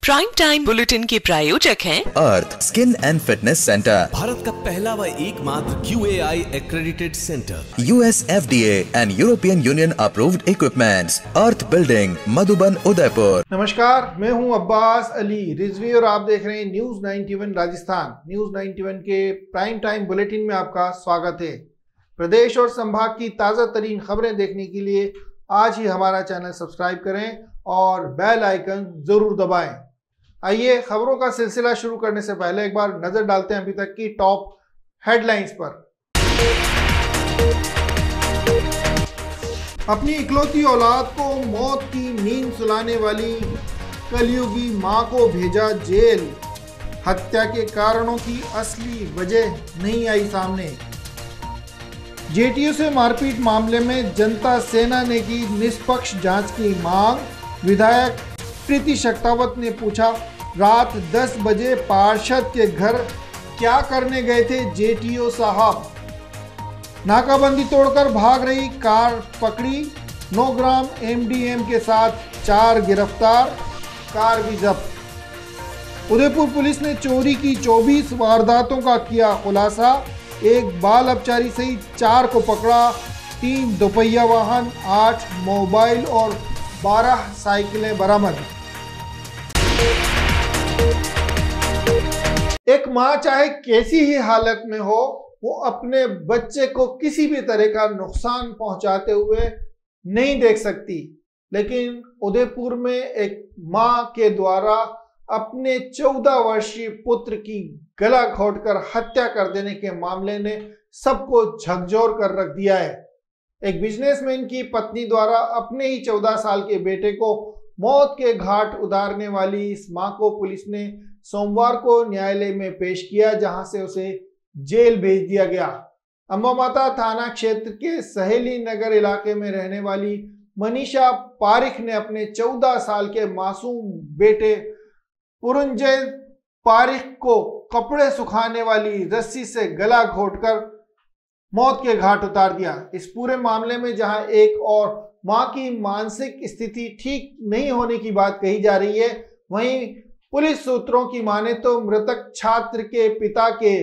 Prime time bulletin के प्रायोजक हैं Arth skin and fitness centre, Bharat का पहला व एकमात्र QAI accredited centre, US FDA and European Union approved equipments, Arth building, Madhuban, Udaipur. नमस्कार, मैं हूं अब्बास अली रिजवी और आप देख रहे हैं न्यूज 91 राजस्थान। न्यूज 91 के प्राइम टाइम बुलेटिन में आपका स्वागत है। प्रदेश और संभाग की ताज़ा तरीन खबरें देखने के लिए आज ही हमारा चैनल सब्सक्राइब करें और बेल आइकन जरूर दबाएं। आइए खबरों का सिलसिला शुरू करने से पहले एक बार नजर डालते हैं अभी तक की टॉप हेडलाइंस पर। अपनी इकलौती औलाद को मौत की नींद सुलाने वाली कलयुगी मां को भेजा जेल। हत्या के कारणों की असली वजह नहीं आई सामने। जेटीयू से मारपीट मामले में जनता सेना ने की निष्पक्ष जांच की मांग। विधायक प्रीति शक्तावत ने पूछा, रात 10 बजे पार्षद के घर क्या करने गए थे जेटीओ साहब। नाकाबंदी तोड़कर भाग रही कार पकड़ी। 9 ग्राम MDM के साथ 4 गिरफ्तार, कार भी जब्त। उदयपुर पुलिस ने चोरी की 24 वारदातों का किया खुलासा। एक बाल अपचारी सहित 4 को पकड़ा। 3 दोपहिया वाहन, 8 मोबाइल और 12 साइकिलें बरामद। एक माँ चाहे कैसी ही हालत में हो, वो अपने बच्चे को किसी भी तरह का नुकसान पहुंचाते हुए नहीं देख सकती। लेकिन उदयपुर में एक माँ के द्वारा अपने 14 वर्षीय पुत्र की गला घोंटकर हत्या कर देने के मामले ने सबको झकझोर कर रख दिया है। एक बिजनेसमैन की पत्नी द्वारा अपने ही 14 साल के बेटे को मौत के घाट उतारने वाली इस मां को पुलिस ने सोमवार को न्यायालय में पेश किया, जहां से उसे जेल भेज दिया गया। अंबामाता थाना क्षेत्र के सहेली नगर इलाके में रहने वाली मनीषा पारिख ने अपने 14 साल के मासूम बेटे पुरंजय पारिख को कपड़े सुखाने वाली रस्सी से गला घोंटकर मौत के घाट उतार दिया। इस पूरे मामले में जहां एक और मां की मानसिक स्थिति ठीक नहीं होने की बात कही जा रही है, वहीं पुलिस सूत्रों की माने तो मृतक छात्र के पिता के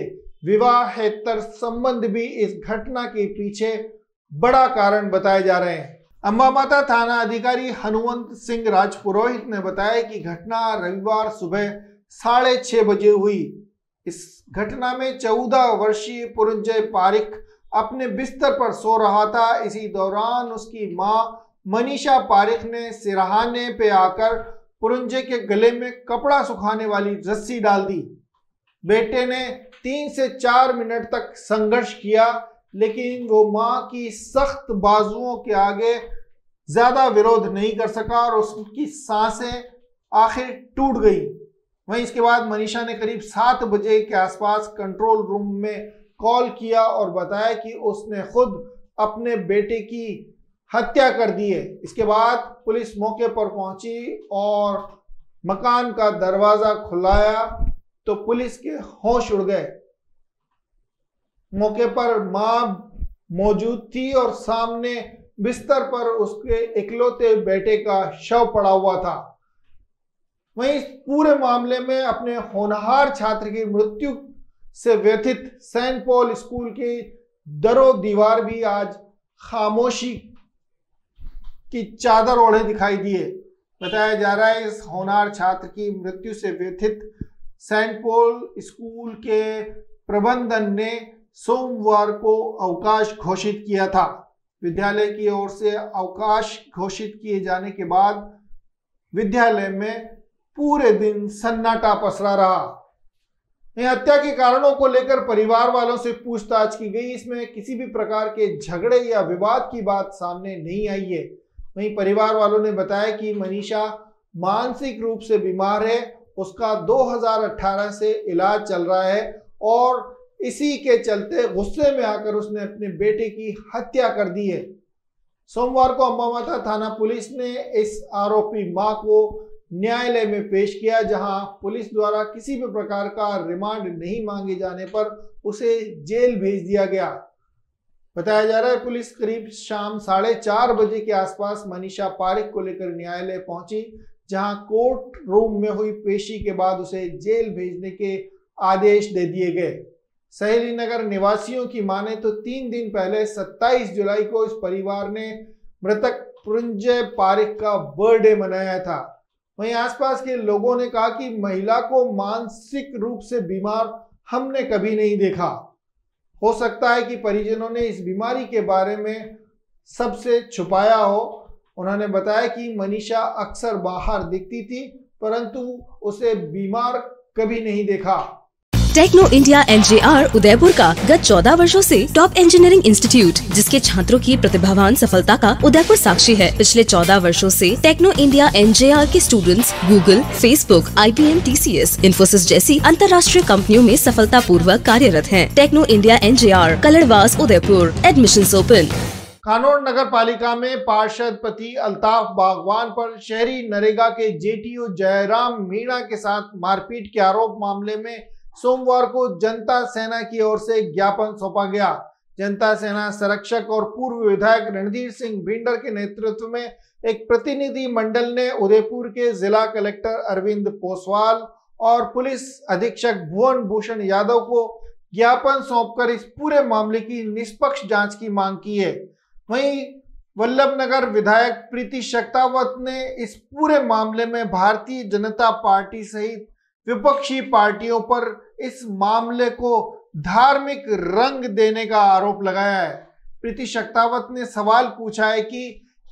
विवाहेतर संबंध भी इस घटना के पीछे बड़ा कारण बताए जा रहे हैं। अंबामाता थाना अधिकारी हनुमंत सिंह राजपुरोहित ने बताया कि घटना रविवार सुबह 6:30 बजे हुई। इस घटना में 14 वर्षीय पुरंजय पारिख अपने बिस्तर पर सो रहा था। इसी दौरान उसकी मां मनीषा पारिख ने सिरहाने पे आकर पुरंजय के गले में कपड़ा सुखाने वाली रस्सी डाल दी। बेटे ने 3 से 4 मिनट तक संघर्ष किया, लेकिन वो मां की सख्त बाजुओं के आगे ज्यादा विरोध नहीं कर सका और उसकी सांसें आखिर टूट गई। वहीं इसके बाद मनीषा ने करीब 7 बजे के आसपास कंट्रोल रूम में कॉल किया और बताया कि उसने खुद अपने बेटे की हत्या कर दी है। इसके बाद पुलिस मौके पर पहुंची और मकान का दरवाजा खुलाया तो पुलिस के होश उड़ गए। मौके पर मां मौजूद थी और सामने बिस्तर पर उसके इकलौते बेटे का शव पड़ा हुआ था। वहीं इस पूरे मामले में अपने होनहार छात्र की मृत्यु से व्यथित सेंट पॉल स्कूल की दरो दीवार भी आज खामोशी की चादर ओढ़े दिखाई दिए। बताया जा रहा है इस होनहार छात्र की मृत्यु से व्यथित सेंट पॉल स्कूल के प्रबंधन ने सोमवार को अवकाश घोषित किया था। विद्यालय की ओर से अवकाश घोषित किए जाने के बाद विद्यालय में पूरे दिन सन्नाटा पसरा रहा। हत्या के कारणों को लेकर परिवार वालों से पूछताछ की गई। इसमें किसी भी प्रकार के झगड़े या विवाद की बात सामने नहीं आई है। वहीं परिवार वालों ने बताया कि मनीषा मानसिक रूप से बीमार है। उसका 2018 से इलाज चल रहा है और इसी के चलते गुस्से में आकर उसने अपने बेटे की हत्या कर दी है। सोमवार को अंबामाता थाना पुलिस ने इस आरोपी मां को न्यायालय में पेश किया, जहां पुलिस द्वारा किसी भी प्रकार का रिमांड नहीं मांगे जाने पर उसे जेल भेज दिया गया। बताया जा रहा है पुलिस करीब शाम 4:30 बजे के आसपास मनीषा पारिख को लेकर न्यायालय पहुंची, जहां कोर्ट रूम में हुई पेशी के बाद उसे जेल भेजने के आदेश दे दिए गए। सहेली नगर निवासियों की माने तो 3 दिन पहले 27 जुलाई को इस परिवार ने मृतक पुरंजय पारिक का बर्थडे मनाया था। वहीं आसपास के लोगों ने कहा कि महिला को मानसिक रूप से बीमार हमने कभी नहीं देखा। हो सकता है कि परिजनों ने इस बीमारी के बारे में सबसे छुपाया हो। उन्होंने बताया कि मनीषा अक्सर बाहर दिखती थी, परंतु उसे बीमार कभी नहीं देखा। टेक्नो इंडिया NJR उदयपुर का गत 14 वर्षों से टॉप इंजीनियरिंग इंस्टीट्यूट, जिसके छात्रों की प्रतिभावान सफलता का उदयपुर साक्षी है। पिछले 14 वर्षों से टेक्नो इंडिया NJR के students Google, Facebook, IBM, TCS, Infosys जैसी अंतर्राष्ट्रीय कंपनियों में सफलता पूर्वक कार्यरत हैं। Techno India NJR, Kaladwas, Udaipur. Admissions open. Kanod नगर पालिका में पार्षद पति अल्ताफ बागवान पर शहरी नरेगा के JTO जयराम मीणा के साथ मारपीट के आरोप मामले में सोमवार को जनता सेना की ओर से ज्ञापन सौंपा गया। जनता सेना संरक्षक और पूर्व विधायक रणधीर सिंह भिंडर के नेतृत्व में एक प्रतिनिधि मंडल ने उदयपुर के जिला कलेक्टर अरविंद पोसवाल और पुलिस अधीक्षक भुवन भूषण यादव को ज्ञापन सौंपकर इस पूरे मामले की निष्पक्ष जांच की मांग की है। वहीं वल्लभनगर विधायक प्रीति शक्तावत ने इस पूरे मामले में भारतीय जनता पार्टी सहित विपक्षी पार्टियों पर इस मामले को धार्मिक रंग देने का आरोप लगाया है। प्रीति शक्तावत ने सवाल पूछा है कि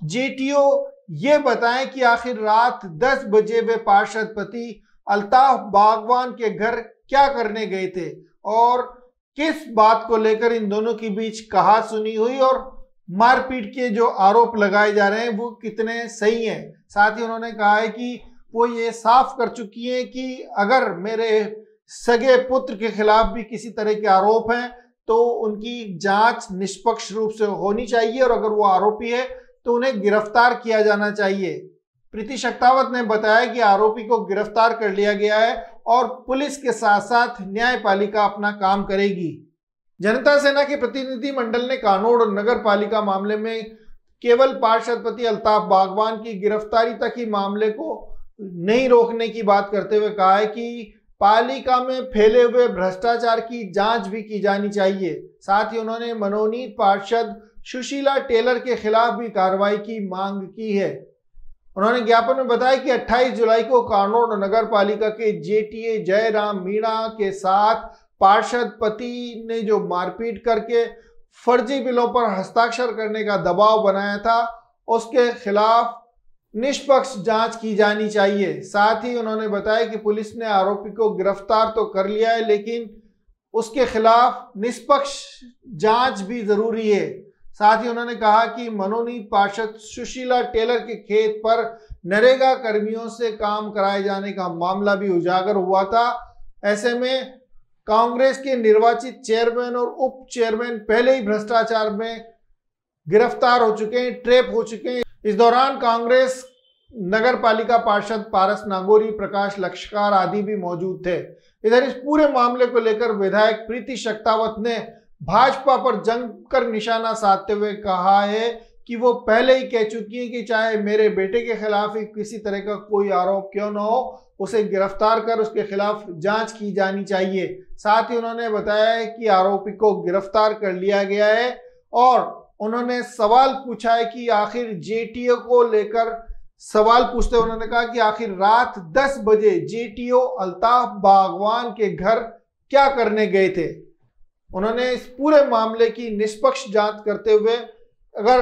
JTO ये बताएं कि आखिर रात 10 बजे वे पार्षद पति अल्ताफ बागवान के घर क्या करने गए थे और किस बात को लेकर इन दोनों के बीच कहासुनी हुई और मारपीट के जो आरोप लगाए जा रहे हैं वो कितने सही हैं। साथ ही उन्होंने कहा है कि वो ये साफ कर चुकी हैं कि अगर मेरे सगे पुत्र के खिलाफ भी किसी तरह के आरोप हैं तो उनकी जांच निष्पक्ष रूप से होनी चाहिए और अगर वो आरोपी है तो उन्हें गिरफ्तार किया जाना चाहिए। प्रीति शक्तावत ने बताया कि आरोपी को गिरफ्तार कर लिया गया है और पुलिस के साथ साथ न्यायपालिका अपना काम करेगी। जनता सेना के प्रतिनिधि मंडल ने कानोड़ नगर पालिका मामले में केवल पार्षद पति अल्ताफ बागवान की गिरफ्तारी तक ही मामले को नहीं रोकने की बात करते हुए कहा है कि पालिका में फैले हुए भ्रष्टाचार की जांच भी की जानी चाहिए। साथ ही उन्होंने मनोनीत पार्षद सुशीला टेलर के खिलाफ भी कार्रवाई की मांग की है। उन्होंने ज्ञापन में बताया कि 28 जुलाई को कानोड़ नगर पालिका के JTA जयराम मीणा के साथ पार्षद पति ने जो मारपीट करके फर्जी बिलों पर हस्ताक्षर करने का दबाव बनाया था उसके खिलाफ निष्पक्ष जांच की जानी चाहिए। साथ ही उन्होंने बताया कि पुलिस ने आरोपी को गिरफ्तार तो कर लिया है लेकिन उसके खिलाफ निष्पक्ष जांच भी जरूरी है। साथ ही उन्होंने कहा कि मनोनीत पार्षद सुशीला टेलर के खेत पर नरेगा कर्मियों से काम कराए जाने का मामला भी उजागर हुआ था। ऐसे में कांग्रेस के निर्वाचित चेयरमैन और उप चेयरमैन पहले ही भ्रष्टाचार में गिरफ्तार हो चुके हैं, ट्रैप हो चुके हैं। इस दौरान कांग्रेस नगर पालिका पार्षद पारस नागौरी, प्रकाश लक्षकार आदि भी मौजूद थे। इधर इस पूरे मामले को लेकर विधायक प्रीति शक्तावत ने भाजपा पर जमकर निशाना साधते हुए कहा है कि वो पहले ही कह चुकी है कि चाहे मेरे बेटे के खिलाफ ही किसी तरह का कोई आरोप क्यों न हो, उसे गिरफ्तार कर उसके खिलाफ जांच की जानी चाहिए। साथ ही उन्होंने बताया है कि आरोपी को गिरफ्तार कर लिया गया है और उन्होंने सवाल पूछा है कि आखिर JTO को लेकर सवाल पूछते हुए उन्होंने कहा कि आखिर रात 10 बजे JTO अल्ताफ बागवान के घर क्या करने गए थे। उन्होंने इस पूरे मामले की निष्पक्ष जांच करते हुए अगर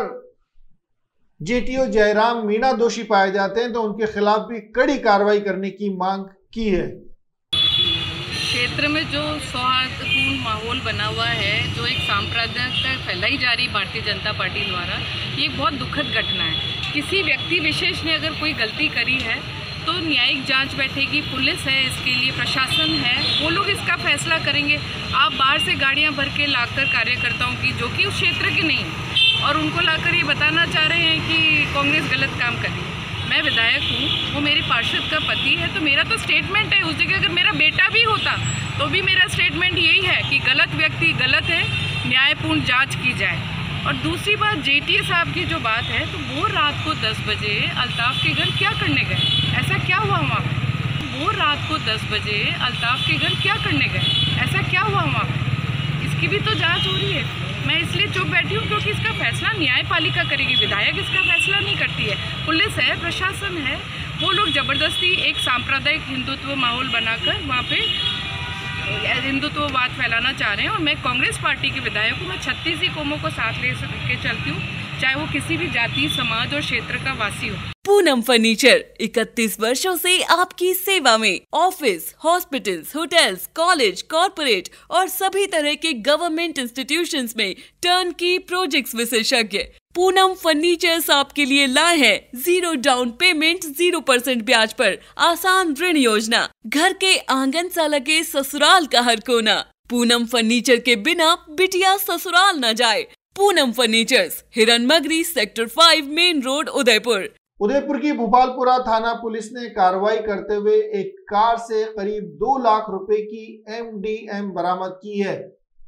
JTO जयराम मीणा दोषी पाए जाते हैं तो उनके खिलाफ भी कड़ी कार्रवाई करने की मांग की है। क्षेत्र में जो सौहार्दपूर्ण माहौल बना हुआ है, जो एक सांप्रदायिकता फैलाई जा रही भारतीय जनता पार्टी द्वारा, ये बहुत दुखद घटना है। किसी व्यक्ति विशेष ने अगर कोई गलती करी है तो न्यायिक जांच बैठेगी, पुलिस है इसके लिए, प्रशासन है, वो लोग इसका फैसला करेंगे। आप बाहर से गाड़ियां भर के लाकर कार्यकर्ताओं की, जो कि उस क्षेत्र के नहीं और उनको लाकर ये बताना चाह रहे हैं कि कांग्रेस गलत काम कर रही है। मैं विधायक हूँ, वो मेरे पार्षद का पति है, तो मेरा तो स्टेटमेंट है। उस जगह अगर मेरा बेटा भी होता तो भी मेरा स्टेटमेंट यही है कि गलत व्यक्ति गलत है, न्यायपूर्ण जांच की जाए। और दूसरी बात, JTA साहब की जो बात है, तो वो रात को 10 बजे अल्ताफ के घर क्या करने गए? ऐसा क्या हुआ वहाँ पे? वो रात को 10 बजे अल्ताफ के घर क्या करने गए? ऐसा क्या हुआ वहाँ पे? इसकी भी तो जांच हो रही है। मैं इसलिए चुप बैठी हूँ क्योंकि इसका फैसला न्यायपालिका करेगी, विधायक इसका फैसला नहीं करती है। पुलिस है, प्रशासन है, वो लोग ज़बरदस्ती एक सांप्रदायिक हिंदुत्व माहौल बनाकर वहाँ पे हिंदुत्ववाद फैलाना चाह रहे हैं। और मैं कांग्रेस पार्टी के विधायक हूँ, मैं 36 ही कौमों को साथ ले के चलती हूँ, चाहे वो किसी भी जाति, समाज और क्षेत्र का वासी हो। पूनम फर्नीचर 31 वर्षों से आपकी सेवा में। Office, hospitals, hotels, college, corporate और सभी तरह के गवर्नमेंट इंस्टीट्यूशंस में टर्नकी प्रोजेक्ट्स विशेषज्ञ पूनम फर्नीचर्स आपके लिए लाए हैं 0 डाउन पेमेंट 0% ब्याज पर आसान ऋण योजना। घर के आंगन सा लगे ससुराल का हर कोना। पूनम फर्नीचर के बिना बिटिया ससुराल न जाए। Poonam furnitures, Hiranmagri, sector 5, main road, Udaipur. Udaipur की भोपालपुरा थाना पुलिस ने कार्रवाई करते हुए एक कार से करीब 2 लाख रुपए की MDM बरामद की है।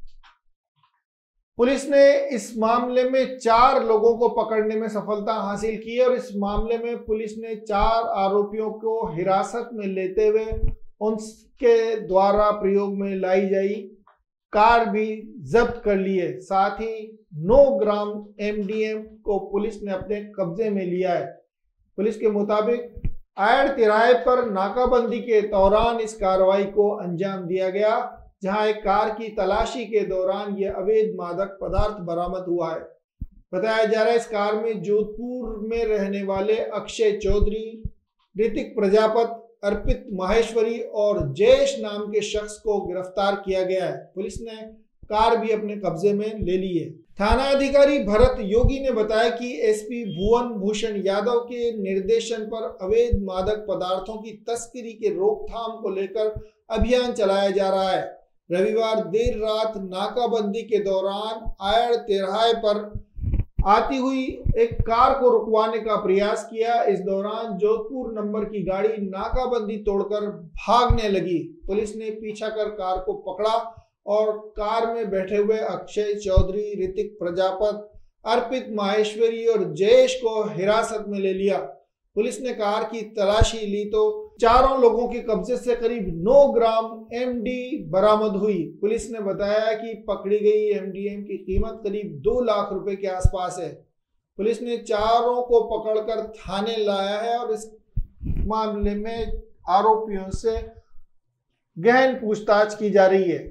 पुलिस ने इस मामले में 4 लोगों को पकड़ने में सफलता हासिल की है और इस मामले में पुलिस ने 4 आरोपियों को हिरासत में लेते हुए उनके द्वारा प्रयोग में लाई गई कार भी जब्त कर ली है। साथ ही 9 ग्राम MDM को पुलिस ने अपने कब्जे में लिया है। पुलिस के मुताबिक आयड़ तिराहे पर नाकाबंदी के दौरान इस कार्रवाई को अंजाम दिया गया, जहां एक कार की तलाशी के दौरान यह अवैध मादक पदार्थ बरामद हुआ है। बताया जा रहा है इस कार में जोधपुर में रहने वाले अक्षय चौधरी, ऋतिक प्रजापत, अर्पित माहेश्वरी और जयेश नाम के शख्स को गिरफ्तार किया गया है। पुलिस ने कार भी अपने कब्जे में ले ली है। थाना अधिकारी भरत योगी ने बताया कि SP भुवन भूषण यादव के निर्देशन पर अवैध मादक पदार्थों की तस्करी के रोकथाम को लेकर अभियान चलाया जा रहा है। रविवार देर रात नाकाबंदी के दौरान आयड़ तिराहे पर आती हुई एक कार को रुकवाने का प्रयास किया। इस दौरान जोधपुर नंबर की गाड़ी नाकाबंदी तोड़कर भागने लगी। पुलिस ने पीछा कर कार को पकड़ा और कार में बैठे हुए अक्षय चौधरी, ऋतिक प्रजापत, अर्पित माहेश्वरी और जयेश को हिरासत में ले लिया। पुलिस ने कार की तलाशी ली तो चारों लोगों के कब्जे से करीब 9 ग्राम MD बरामद हुई। पुलिस ने बताया कि पकड़ी गई MDM की कीमत करीब 2 लाख रुपए के आसपास है। पुलिस ने चारों को पकड़कर थाने लाया है और इस मामले में आरोपियों से गहन पूछताछ की जा रही है।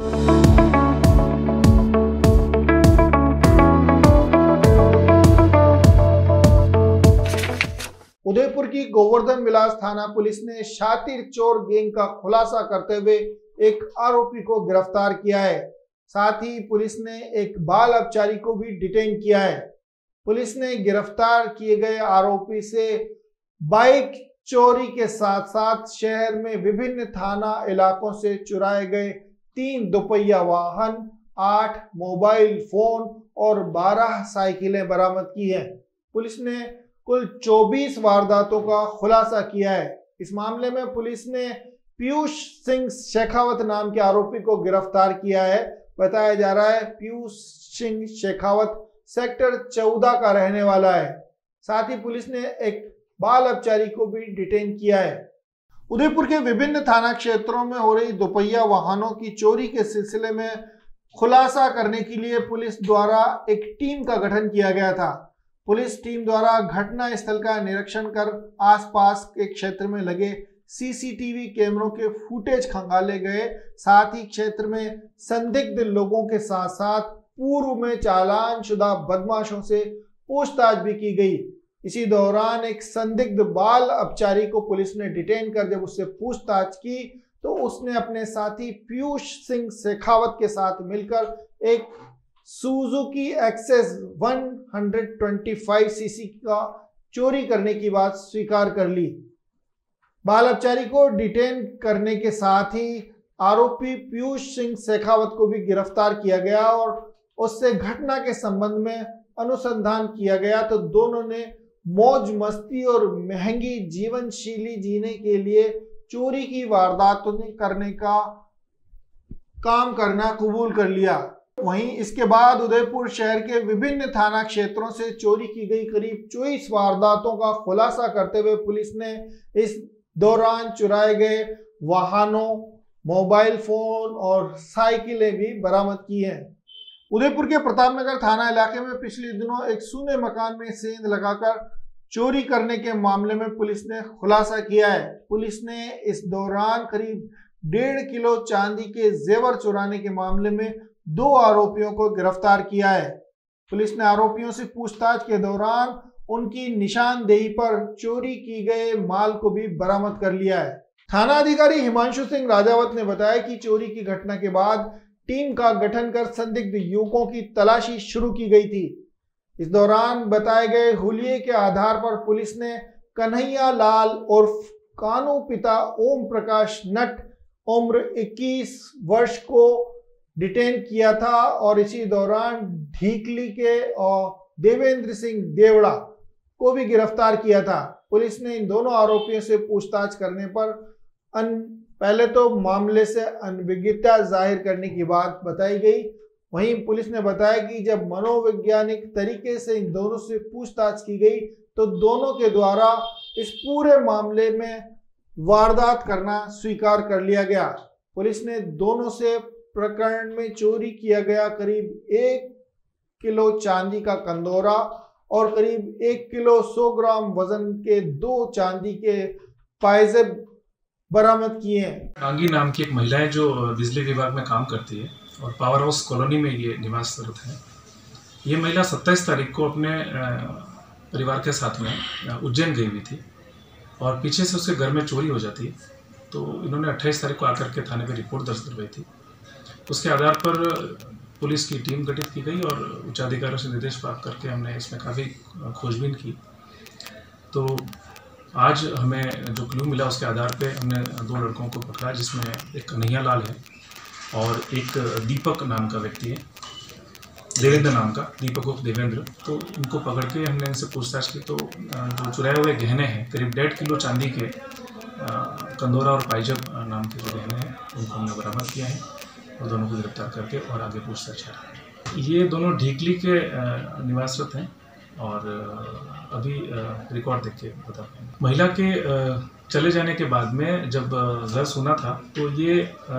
उदयपुर की गोवर्धन विलास थाना पुलिस ने शातिर चोर गैंग का खुलासा करते हुए एक आरोपी को गिरफ्तार किया है। साथ ही पुलिस ने एक बाल अपचारी को भी डिटेन किया है। पुलिस ने गिरफ्तार किए गए आरोपी से बाइक चोरी के साथ साथ शहर में विभिन्न थाना इलाकों से चुराए गए 3 दोपहिया वाहन, 8 मोबाइल फोन और 12 साइकिलें बरामद की है। पुलिस ने कुल 24 वारदातों का खुलासा किया है। इस मामले में पुलिस ने पीयूष सिंह शेखावत नाम के आरोपी को गिरफ्तार किया है। बताया जा रहा है पीयूष सिंह शेखावत सेक्टर 14 का रहने वाला है। साथ ही पुलिस ने एक बाल अपचारी को भी डिटेन किया है। उदयपुर के विभिन्न थाना क्षेत्रों में हो रही दोपहिया वाहनों की चोरी के सिलसिले में खुलासा करने के लिए पुलिस द्वारा एक टीम का गठन किया गया था। पुलिस टीम द्वारा घटना स्थल का निरीक्षण कर आसपास के क्षेत्र में लगे CCTV कैमरों के फुटेज खंगाले गए। साथ ही क्षेत्र में संदिग्ध लोगों के साथ साथ पूर्व में चालान शुदा बदमाशों से पूछताछ भी की गई। इसी दौरान एक संदिग्ध बाल अपचारी को पुलिस ने डिटेन कर जब उससे पूछताछ की तो उसने अपने साथी पीयूष सिंह शेखावत के साथ मिलकर एक सुजुकी एक्सेस 125cc का चोरी करने की बात स्वीकार कर ली। बाल अपचारी को डिटेन करने के साथ ही आरोपी पीयूष सिंह शेखावत को भी गिरफ्तार किया गया और उससे घटना के संबंध में अनुसंधान किया गया तो दोनों ने मौज मस्ती और महंगी जीवन शैली जीने के लिए चोरी की वारदातों करने का काम करना कबूल कर लिया। वहीं इसके बाद उदयपुर शहर के विभिन्न थाना क्षेत्रों से चोरी की गई करीब 24 वारदातों का खुलासा करते हुए पुलिस ने इस दौरान चुराए गए वाहनों, मोबाइल फोन और साइकिलें भी बरामद की हैं। उदयपुर के प्रतापनगर थाना इलाके में पिछले दिनों एक सूने मकान में सेंध लगाकर चोरी करने के मामले में पुलिस ने खुलासा किया है। पुलिस ने इस दौरान करीब 1.5 किलो चांदी के जेवर चुराने के मामले में 2 आरोपियों को गिरफ्तार किया है। पुलिस ने आरोपियों से पूछताछ के दौरान उनकी निशानदेही पर चोरी की गए माल को भी बरामद कर लिया है। थाना अधिकारी हिमांशु सिंह राजावत ने बताया कि चोरी की घटना के बाद टीम का गठन कर संदिग्ध युवकों की तलाशी शुरू की गई थी। इस दौरान बताए गए हुलिये के आधार पर पुलिस ने कन्हैया लाल और कानू पिता ओम प्रकाश नट उम्र 21 वर्ष को डिटेन किया था और इसी दौरान ढीकली के और देवेंद्र सिंह देवड़ा को भी गिरफ्तार किया था। पुलिस ने इन दोनों आरोपियों से पूछताछ करने पर पहले तो मामले से अनभिज्ञता जाहिर करने की बात बताई गई। वहीं पुलिस ने बताया कि जब मनोवैज्ञानिक तरीके से इन दोनों से पूछताछ की गई तो दोनों के द्वारा इस पूरे मामले में वारदात करना स्वीकार कर लिया गया। पुलिस ने दोनों से प्रकरण में चोरी किया गया करीब 1 किलो चांदी का कंदोरा और करीब 1 किलो 100 ग्राम वजन के 2 चांदी के पायजेब बरामद किए हैं। कांगी नाम की एक महिला है जो बिजली विभाग में काम करती है और पावर हाउस कॉलोनी में ये निवासरत है। ये महिला 27 तारीख को अपने परिवार के साथ में उज्जैन गई हुई थी और पीछे से उसके घर में चोरी हो जाती है। तो इन्होंने 28 तारीख को आकर के थाने पे रिपोर्ट दर्ज करवाई थी। उसके आधार पर पुलिस की टीम गठित की गई और उच्च अधिकारियों से निर्देश प्राप्त करके हमने इसमें काफ़ी खोजबीन की। तो आज हमें जो क्लू मिला उसके आधार पे हमने 2 लड़कों को पकड़ा, जिसमें एक कन्हैया लाल है और एक दीपक नाम का व्यक्ति है, देवेंद्र नाम का, दीपक उर्फ देवेंद्र। तो इनको पकड़ के हमने इनसे पूछताछ की तो जो चुराए हुए गहने हैं करीब 1.5 किलो चांदी के कंदोरा और पाइजब नाम के जो गहने हैं उनको हमने बरामद किया है और दोनों को गिरफ्तार करके और आगे पूछताछ है। ये दोनों ढीकली के निवासरत हैं और अभी रिकॉर्ड देख के बता पाएंगे। महिला के चले जाने के बाद में जब घर सुना था तो ये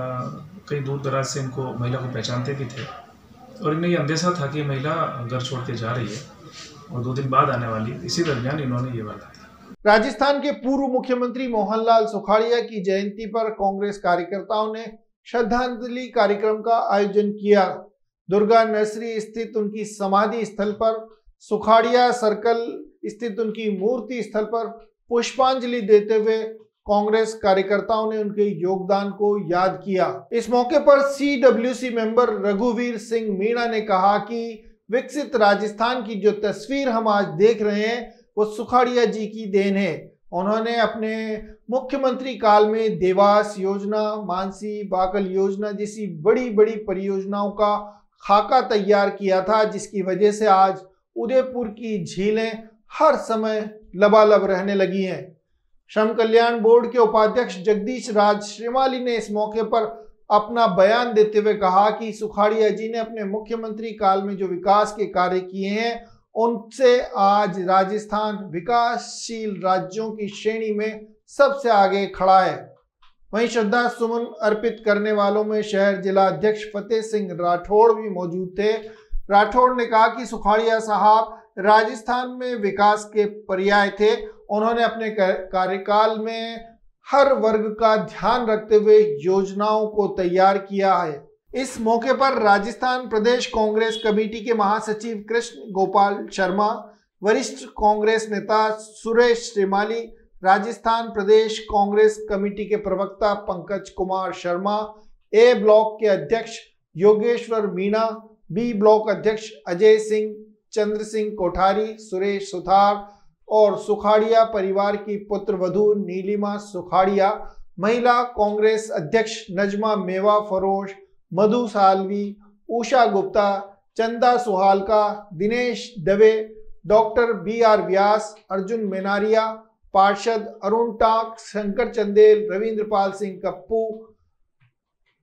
कई दूर दराज से इनको महिला को पहचानते भी थे और इन्हें ये अंदेशा था कि महिला घर छोड़ के जा रही है और 2 दिन बाद आने वाली। इसी दरमियान इन्होंने ये वारदात की। राजस्थान के पूर्व मुख्यमंत्री मोहनलाल सुखाड़िया की जयंती पर कांग्रेस कार्यकर्ताओं ने श्रद्धांजलि कार्यक्रम का आयोजन किया। दुर्गा नर्सरी स्थित उनकी समाधि स्थल पर, सुखाड़िया सर्कल स्थित उनकी मूर्ति स्थल पर पुष्पांजलि देते हुए कांग्रेस कार्यकर्ताओं ने उनके योगदान को याद किया। इस मौके पर CWC मेंबर रघुवीर सिंह मीणा ने कहा कि विकसित राजस्थान की जो तस्वीर हम आज देख रहे हैं वो सुखाड़िया जी की देन है। उन्होंने अपने मुख्यमंत्री काल में देवास योजना, मानसी बाकल योजना जैसी बड़ी बड़ी परियोजनाओं का खाका तैयार किया था, जिसकी वजह से आज उदयपुर की झीलें हर समय लबालब रहने लगी हैं। श्रम कल्याण बोर्ड के उपाध्यक्ष जगदीश राज श्रीमाली ने इस मौके पर अपना बयान देते हुए कहा कि सुखाड़िया जी ने अपने मुख्यमंत्री काल में जो विकास के कार्य किए हैं उनसे आज राजस्थान विकासशील राज्यों की श्रेणी में सबसे आगे खड़ा है। वहीं श्रद्धा सुमन अर्पित करने वालों में शहर जिला अध्यक्ष फतेह सिंह राठौड़ भी मौजूद थे। राठौड़ ने कहा कि सुखाड़िया साहब राजस्थान में विकास के पर्याय थे। उन्होंने अपने कार्यकाल में हर वर्ग का ध्यान रखते हुए योजनाओं को तैयार किया है। इस मौके पर राजस्थान प्रदेश कांग्रेस कमेटी के महासचिव कृष्ण गोपाल शर्मा, वरिष्ठ कांग्रेस नेता सुरेश श्रीमाली, राजस्थान प्रदेश कांग्रेस कमेटी के प्रवक्ता पंकज कुमार शर्मा, A ब्लॉक के अध्यक्ष योगेश्वर मीणा, B ब्लॉक अध्यक्ष अजय सिंह, चंद्र सिंह कोठारी, सुरेश सुथार और सुखाड़िया परिवार की पुत्र वधू नीलिमा सुखाड़िया, महिला कांग्रेस अध्यक्ष नजमा मेवा फरोश, मधु सालवी, उषा गुप्ता, चंदा सुहालका, दिनेश दवे, डॉक्टर BR व्यास, अर्जुन मेनारिया, पार्षद अरुण टाक, शंकर चंदेल, रविंद्रपाल सिंह कप्पू,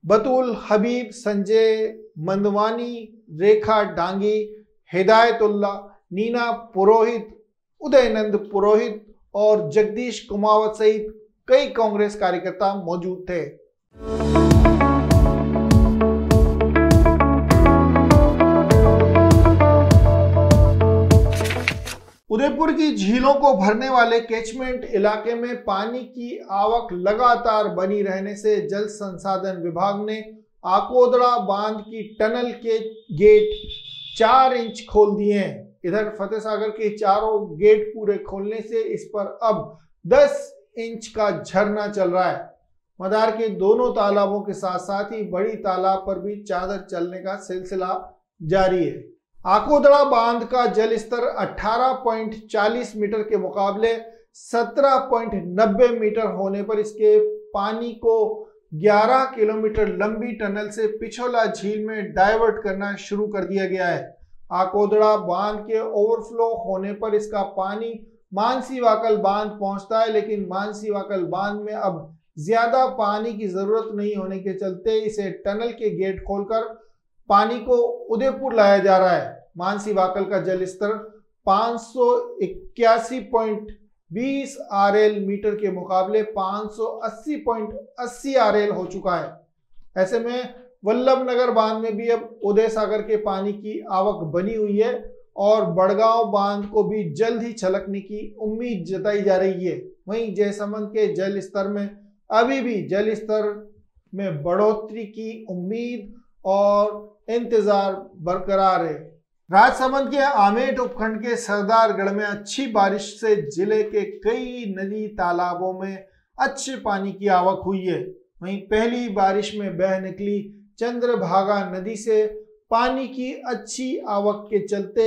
बतूल हबीब, संजय मंदवानी, रेखा डांगी, हिदायतुल्ला, नीना पुरोहित, उदयनंद पुरोहित और जगदीश कुमावत सहित कई कांग्रेस कार्यकर्ता मौजूद थे। उदयपुर की झीलों को भरने वाले कैचमेंट इलाके में पानी की आवक लगातार बनी रहने से जल संसाधन विभाग ने आकोदड़ा बांध की टनल के गेट 4 इंच खोल दिए हैं। इधर फतेह सागर के चारों गेट पूरे खोलने से इस पर अब 10 इंच का झरना चल रहा है। मदार के दोनों तालाबों के साथ साथ ही बड़ी तालाब पर भी चादर चलने का सिलसिला जारी है। आकोदड़ा बांध का जल स्तर 18.40 मीटर के मुकाबले 17.90 मीटर होने पर इसके पानी को 11 किलोमीटर लंबी टनल से पिछोला झील में डाइवर्ट करना शुरू कर दिया गया है। आकोदड़ा बांध के ओवरफ्लो होने पर इसका पानी मानसी वाकल बांध पहुंचता है, लेकिन मानसी वाकल बांध में अब ज्यादा पानी की जरूरत नहीं होने के चलते इसे टनल के गेट खोलकर पानी को उदयपुर लाया जा रहा है। मानसी वाकल का जल स्तर 581.20 आरएल मीटर के मुकाबले 580.80 आरएल हो चुका है। ऐसे में वल्लभनगर बांध में भी अब उदय सागर के पानी की आवक बनी हुई है और बड़गांव बांध को भी जल्द ही छलकने की उम्मीद जताई जा रही है। वहीं जयसमंद के जल स्तर में अभी भी जल स्तर में बढ़ोतरी की उम्मीद और इंतजार बरकरार है। राजसमंद के आमेट उपखंड के सरदारगढ़ में अच्छी बारिश से जिले के कई नदी तालाबों में अच्छे पानी की आवक हुई है। वहीं पहली बारिश में बह निकली चंद्रभागा नदी से पानी की अच्छी आवक के चलते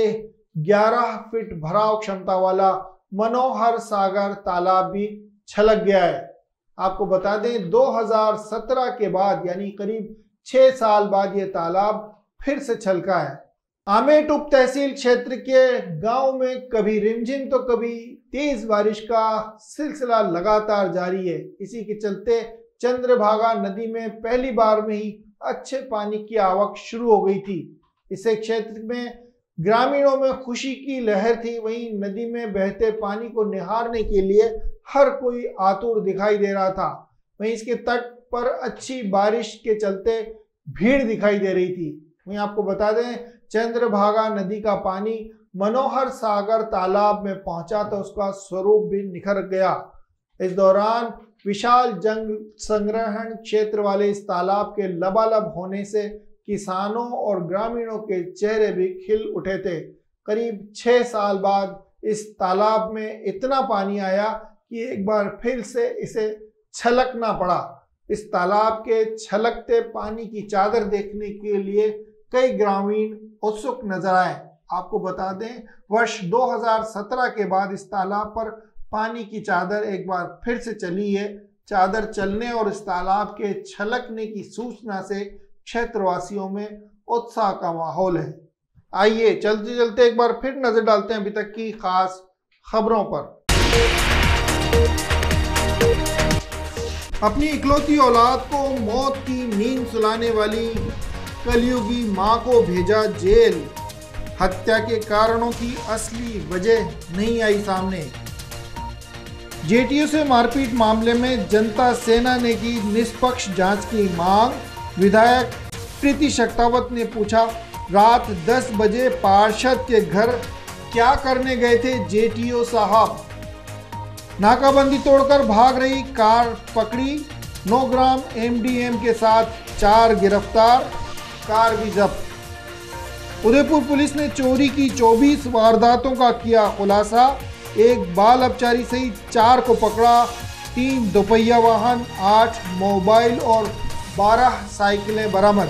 11 फीट भराव क्षमता वाला मनोहर सागर तालाब भी छलक गया है। आपको बता दें 2017 के बाद यानी करीब 6 साल बाद यह तालाब फिर से छलका है। आमेट उप तहसील क्षेत्र के गांव में कभी रिमझिम तो कभी तेज बारिश का सिलसिला लगातार जारी है। इसी के चलते चंद्रभागा नदी में पहली बार में ही अच्छे पानी की आवक शुरू हो गई थी। इससे क्षेत्र में ग्रामीणों में खुशी की लहर थी। वहीं नदी में बहते पानी को निहारने के लिए हर कोई आतुर दिखाई दे रहा था। वहीं इसके तट पर अच्छी बारिश के चलते भीड़ दिखाई दे रही थी। वहीं आपको बता दें चंद्रभागा नदी का पानी मनोहर सागर तालाब में पहुंचा तो उसका स्वरूप भी निखर गया। इस दौरान विशाल जंग संग्रहण क्षेत्र वाले इस तालाब के लबालब होने से किसानों और ग्रामीणों के चेहरे भी खिल उठे थे। करीब 6 साल बाद इस तालाब में इतना पानी आया कि एक बार फिर से इसे छलकना पड़ा। इस तालाब के छलकते पानी की चादर देखने के लिए कई ग्रामीण उत्सुक नजर आए। आपको बता दें वर्ष 2017 के बाद इस तालाब पर पानी की चादर एक बार फिर से चली है। चादर चलने और इस तालाब के छलकने की सूचना से क्षेत्रवासियों में उत्साह का माहौल है। आइए चलते चलते एक बार फिर नजर डालते हैं अभी तक की खास खबरों पर। अपनी इकलौती औलाद को मौत की नींद सुलाने वाली कलयुगी मां को भेजा जेल। हत्या के कारणों की असली वजह नहीं आई सामने। जेटीयू से मारपीट मामले में जनता सेना ने की निष्पक्ष जांच की मांग। विधायक प्रीति शक्तावत ने पूछा, रात 10 बजे पार्षद के घर क्या करने गए थे जेटीयू साहब। नाकाबंदी तोड़कर भाग रही कार पकड़ी। 9 ग्राम एमडीएम के साथ 4 गिरफ्तार, कार भी जब्त। उदयपुर पुलिस ने चोरी की 24 वारदातों का किया खुलासा। एक बाल अपचारी सहित 4 को पकड़ा। 3 दोपहिया वाहन, 8 मोबाइल और 12 साइकिलें बरामद।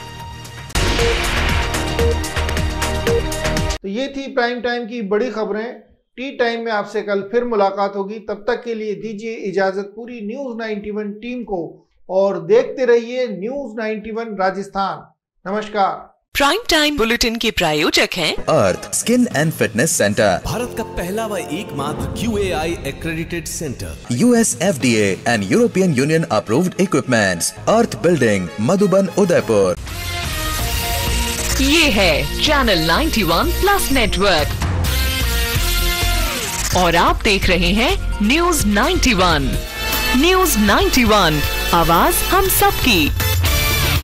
तो ये थी प्राइम टाइम की बड़ी खबरें। टी टाइम में आपसे कल फिर मुलाकात होगी। तब तक के लिए दीजिए इजाजत पूरी न्यूज़ 91 टीम को और देखते रहिए न्यूज़ 91 राजस्थान। नमस्कार। प्राइम टाइम बुलेटिन के प्रायोजक हैं Arth skin and fitness centre, Bharat का पहला व एकमात्र QAI accredited centre, US FDA and European Union approved equipments, Arth building, Madhuban, Udaipur. ये है चैनल 91 प्लस नेटवर्क और आप देख रहे हैं न्यूज 91। न्यूज 91, आवाज हम सबकी।